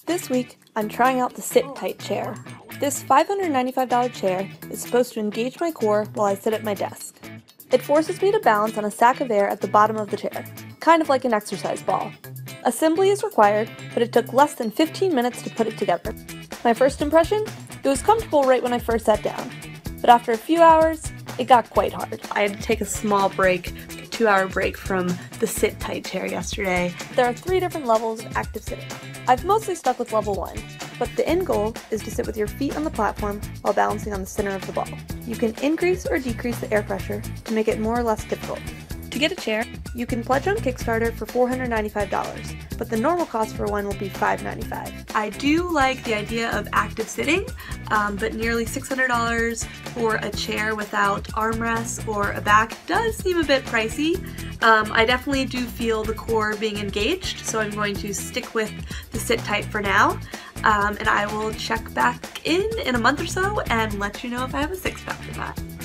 This week, I'm trying out the SitTight chair. This $595 chair is supposed to engage my core while I sit at my desk. It forces me to balance on a sack of air at the bottom of the chair, kind of like an exercise ball. Assembly is required, but it took less than 15 minutes to put it together. My first impression? It was comfortable right when I first sat down, but after a few hours, it got quite hard. I had to take a small break, a 2-hour break from the SitTight chair yesterday. There are 3 different levels of active sitting. I've mostly stuck with level 1, but the end goal is to sit with your feet on the platform while balancing on the center of the ball. You can increase or decrease the air pressure to make it more or less difficult. To get a chair, you can pledge on Kickstarter for $495, but the normal cost for one will be $595. I do like the idea of active sitting, but nearly $600 for a chair without armrests or a back does seem a bit pricey. I definitely do feel the core being engaged, so I'm going to stick with the SitTight for now, and I will check back in a month or so and let you know if I have a 6-pack or not.